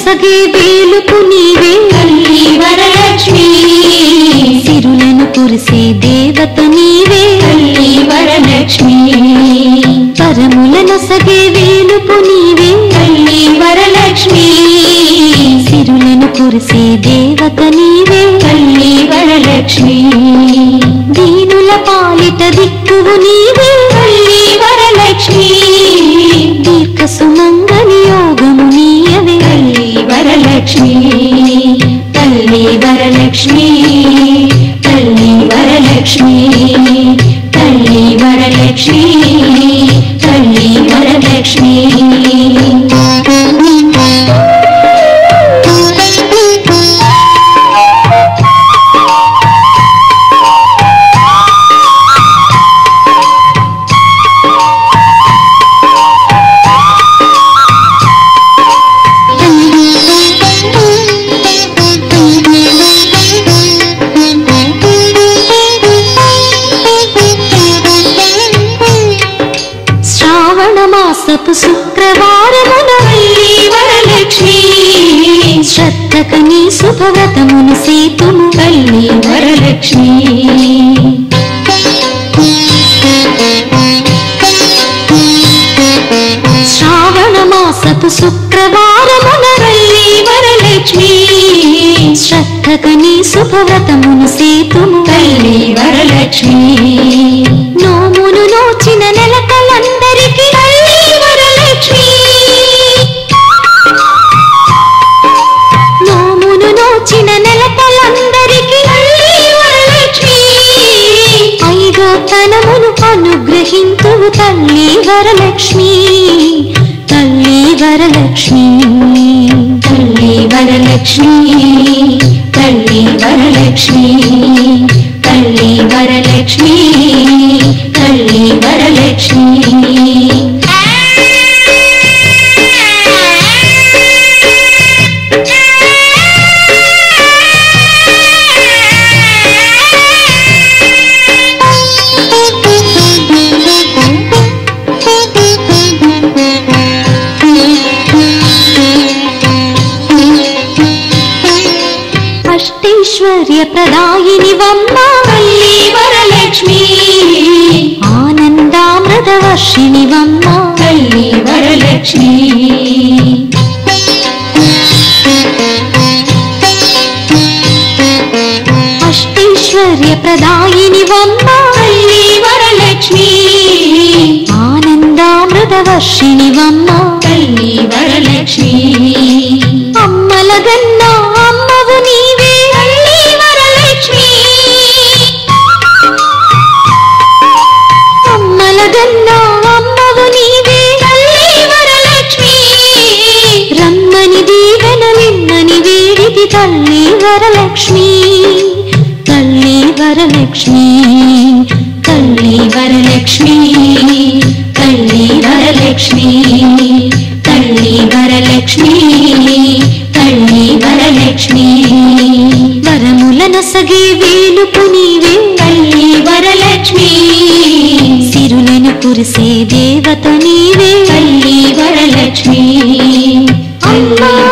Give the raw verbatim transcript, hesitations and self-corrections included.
నొసగే వేలుపు నీవే తల్లి వరలక్ష్మి సిరులను కురిసే దేవత నీవే తల్లి వరలక్ష్మి వరముల నొసగే వేలుపు నీవే తల్లి వరలక్ష్మి సిరులను కురిసే దేవత నీవే తల్లి వరలక్ష్మి దీనుల పాలిట దిక్కువు నీవే తల్లి వరలక్ష్మి దీర్ఘ సుమంగళి యోగము నీయవే తల్లి వరలక్ష్మి తల్లి వరలక్ష్మి తల్లి వరలక్ష్మి తల్లి వరలక్ష్మి తల్లి వరలక్ష్మి మాసపు శుక్రవారమున తల్లి వరలక్ష్మి శ్రద్ధక నీ శుభవ్రతమును సేతుము తల్లి వరలక్ష్మి శ్రావణ మాసపు శుక్రవారమున తల్లి వరలక్ష్మి శ్రద్ధక నీ శుభవ్రతమును సేతుము తల్లి వరలక్ష్మి నోమును నోచిన నెలకలందరికీ తల్లి వరలక్ష్మి నోమును నోచిన నెలకలందరికీ తల్లి వరలక్ష్మి ఐదో తనమును అనుగ్రహింతువు తల్లి వరలక్ష్మి తల్లి వరలక్ష్మి తల్లి వరలక్ష్మి తల్లి వరలక్ష్మి తల్లి వరలక్ష్మి తల్లి వరలక్ష్మి అష్టైశ్వర్య ప్రదాయిని వమ్మ తల్లి వరలక్ష్మి ఆనందామృత వర్షిణి వమ్మ తల్లి వరలక్ష్మి అష్టైశ్వర్య ప్రదాయిని వమ్మ తల్లి వరలక్ష్మి ఆనందామృత వర్షిణి వమ్మ తల్లి వరలక్ష్మి అమ్మలగన్న అమ్మవు నీవే తల్లి వరలక్ష్మి అమ్మలగన్న అమ్మవు నీవే తల్లి వరలక్ష్మి రమ్మని దీవెనలిమ్మని వేడిది తల్లి వరలక్ష్మి తల్లి వరలక్ష్మి తల్లి వరలక్ష్మి తల్లి వరలక్ష్మి తల్లి వరలక్ష్మి తల్లి వరలక్ష్మి వరముల నొసగే వేలుపు నీవే తల్లి వరలక్ష్మి సిరులను కురిసే దేవత నీవే తల్లి వరలక్ష్మి అమ్మా